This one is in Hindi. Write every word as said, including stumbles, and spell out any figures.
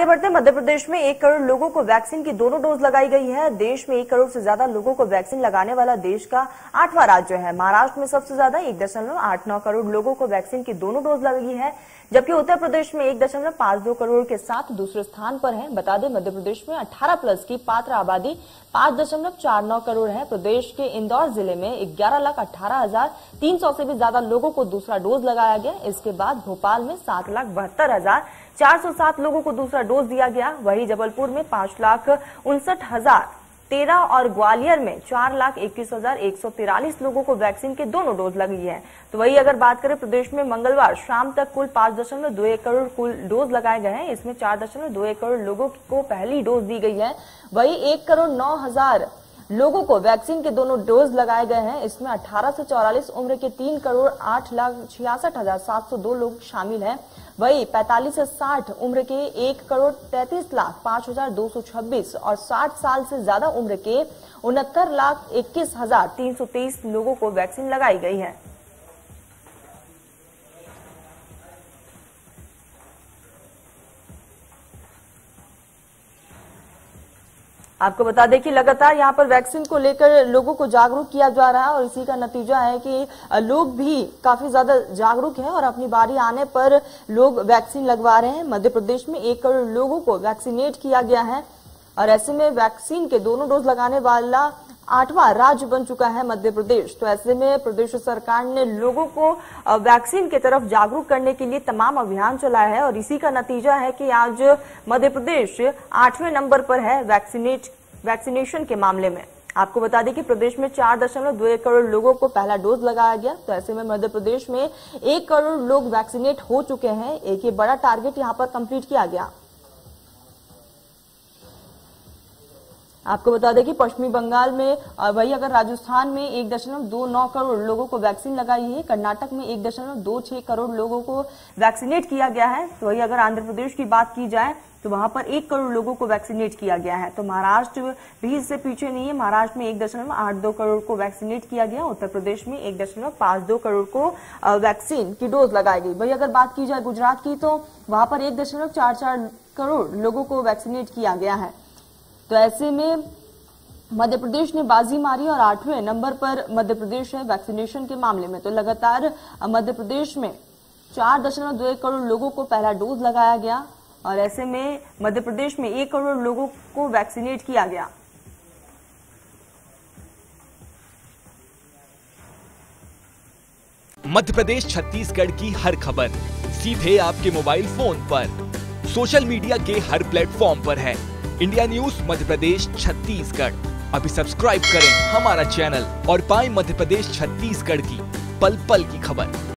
आगे बढ़ते मध्य प्रदेश में एक करोड़ लोगों को वैक्सीन की दोनों डोज लगाई गई है। देश में एक करोड़ से ज्यादा लोगों को वैक्सीन लगाने वाला देश का आठवां राज्य है। महाराष्ट्र में सबसे ज्यादा एक दशमलव आठ नौ करोड़ लोगों को वैक्सीन की दोनों डोज लगी है, जबकि उत्तर प्रदेश में एक दशमलव पांच दो करोड़ के साथ दूसरे स्थान पर है। बता दें मध्य प्रदेश में अठारह प्लस की पात्र आबादी पांच दशमलव चार नौ करोड़ है। प्रदेश के इंदौर जिले में ग्यारह लाख अठारह हजार तीन सौ से भी ज्यादा लोगों को दूसरा डोज लगाया गया। इसके बाद भोपाल में सात लाख बहत्तर हजार चार सौ सात लोगों को दूसरा डोज दिया गया। वहीं जबलपुर में पांच लाख उनसठ हजार तेरह और ग्वालियर में चार लाख इक्कीस हजार एक सौ तिरालीस लोगों को वैक्सीन के दोनों डोज लगी है। तो वही अगर बात करें प्रदेश में मंगलवार शाम तक कुल पांच दशमलव दो एक करोड़ कुल डोज लगाए गए हैं। इसमें चार दशमलव दो एक करोड़ लोगों को पहली डोज दी गई है। वही एक करोड़ नौ हजार लोगों को वैक्सीन के दोनों डोज लगाए गए हैं। इसमें अठारह से चौवालीस उम्र के तीन करोड़ आठ लाख छियासठ हजार सात सौ दो लोग शामिल हैं। वही पैंतालीस से साठ उम्र के एक करोड़ तैंतीस लाख पांच हजार दो सौ छब्बीस और साठ साल से ज्यादा उम्र के उनहत्तर लाख इक्कीस हजार तीन सौ तेईस लोगों को वैक्सीन लगाई गई है। आपको बता दें कि लगातार यहां पर वैक्सीन को लेकर लोगों को जागरूक किया जा रहा है और इसी का नतीजा है कि लोग भी काफी ज्यादा जागरूक हैं और अपनी बारी आने पर लोग वैक्सीन लगवा रहे हैं। मध्य प्रदेश में एक करोड़ लोगों को वैक्सीनेट किया गया है और ऐसे में वैक्सीन के दोनों डोज लगाने वाला आठवां राज्य बन चुका है मध्य प्रदेश। तो ऐसे में प्रदेश सरकार ने लोगों को वैक्सीन की तरफ जागरूक करने के लिए तमाम अभियान चलाया है और इसी का नतीजा है कि आज मध्य प्रदेश आठवें नंबर पर है वैक्सीनेट वैक्सीनेशन के मामले में। आपको बता दें कि प्रदेश में चार दशमलव दो एक करोड़ लोगों को पहला डोज लगाया गया। तो ऐसे में मध्य प्रदेश में एक करोड़ लोग वैक्सीनेट हो चुके हैं। एक ये बड़ा टारगेट यहां पर कंप्लीट किया गया। आपको बता दें कि पश्चिमी बंगाल में वही अगर राजस्थान में एक दशमलव दो नौ करोड़ लोगों को वैक्सीन लगाई है। कर्नाटक में एक दशमलव दो छह करोड़ लोगों को वैक्सीनेट किया गया है। तो वही अगर आंध्र प्रदेश की बात की जाए तो वहां पर एक करोड़ लोगों को वैक्सीनेट किया गया है। तो महाराष्ट्र भी इससे पीछे नहीं है। महाराष्ट्र में एक दशमलव आठ दो करोड़ को वैक्सीनेट किया गया। उत्तर प्रदेश में एक दशमलव पांच दो करोड़ को वैक्सीन की डोज लगाई गई। वही अगर बात की जाए गुजरात की तो वहां पर एक दशमलव चार चार करोड़ लोगों को वैक्सीनेट किया गया है। तो ऐसे में मध्य प्रदेश ने बाजी मारी और आठवें नंबर पर मध्य प्रदेश है वैक्सीनेशन के मामले में। तो लगातार मध्य प्रदेश में चार दशमलव दो एक करोड़ लोगों को पहला डोज लगाया गया और ऐसे में मध्य प्रदेश में एक करोड़ लोगों को वैक्सीनेट किया गया। मध्य प्रदेश छत्तीसगढ़ की हर खबर सीधे आपके मोबाइल फोन पर, सोशल मीडिया के हर प्लेटफॉर्म पर है। इंडिया न्यूज मध्य प्रदेश छत्तीसगढ़, अभी सब्सक्राइब करें हमारा चैनल और पाएं मध्य प्रदेश छत्तीसगढ़ की पल पल की खबर।